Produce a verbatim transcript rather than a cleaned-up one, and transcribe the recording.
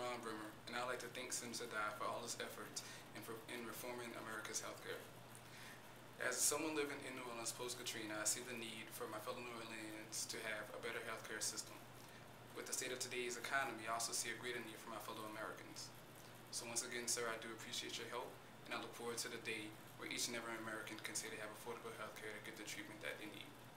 Bremmer, and I'd like to thank Senator Dodd for all his efforts in, in reforming America's healthcare. As someone living in New Orleans post-Katrina, I see the need for my fellow New Orleans to have a better healthcare system. With the state of today's economy, I also see a greater need for my fellow Americans. So once again, sir, I do appreciate your help, and I look forward to the day where each and every American can say they have affordable healthcare to get the treatment that they need.